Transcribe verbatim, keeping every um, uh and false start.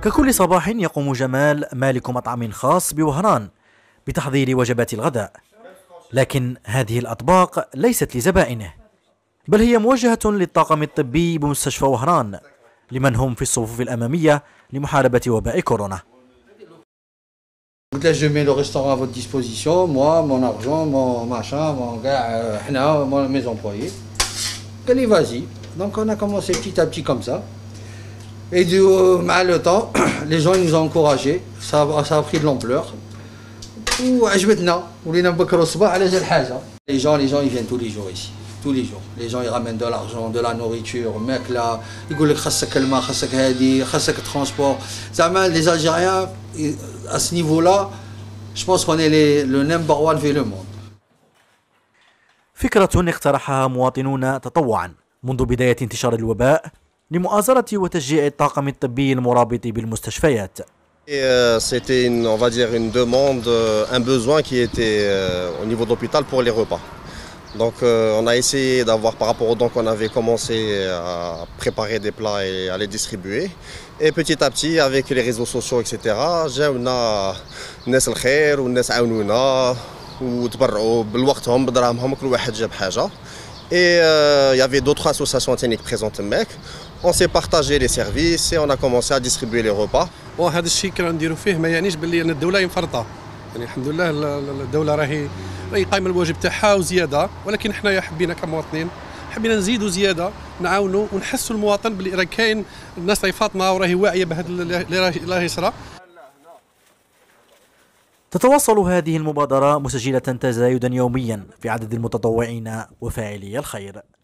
ككل صباح يقوم جمال مالك مطعم خاص بوهران بتحضير وجبات الغداء، لكن هذه الأطباق ليست لزبائنه، بل هي موجهة للطاقم الطبي بمستشفى وهران لمن هم في الصفوف الأمامية لمحاربة وباء كورونا. قلت له je mets le restaurant à votre disposition, moi, mon argent, mon machin, mon gars, حنا, mes employés. قال لي vas-y. Donc on a commencé petit à petit comme ça. Et du mal le temps, les gens ils nous ont encouragés, ça, ça a pris de l'ampleur. وعجبتنا ولينا نبكروا الصباح على جال حاجة. Les gens, les gens ils viennent tous les jours ici. Tous les jours. Les gens ils ramènent de l'argent, de la nourriture, ماكلة. يقول لك خاصك الماء، خاصك هادي، خاصك transport. زعما les Algériens à ce niveau-là, je pense qu'on est les, le number one في le monde. فكرة اقترحها مواطنون تطوعا منذ بداية انتشار الوباء لمؤازرة وتشجيع الطاقم الطبي المرابط بالمستشفيات. C'était une, on va dire une demande, un besoin qui était au niveau de l'hôpital pour les repas. Donc euh, on a essayé d'avoir, par rapport aux dons qu'on avait commencé à préparer des plats et à les distribuer. Et petit à petit, avec les réseaux sociaux, et cetera, جاونا الناس الخير والناس عاونونا وتبرعوا بالوقتهم بدراهمهم، كل واحد جاب حاجة. Et il euh, y avait d'autres associations techniques présentes ماك. On s'est partagé les services et on a commencé à distribuer les repas. وهذا الشيء كنا نديروا فيه ما يعنيش باللي ان الدولة مفرطة. يعني الحمد لله الدولة راهي راهي قايمة الواجب تاعها وزيادة، ولكن حنايا حبينا كمواطنين حبينا نزيدوا زيادة، نعاونوا ونحسوا المواطن باللي راه كاين الناس راهي فاطمة وراهي واعية بهذا اللي راه يصرى. تتواصل هذه المبادرة مسجلة تزايدا يوميا في عدد المتطوعين وفاعلي الخير.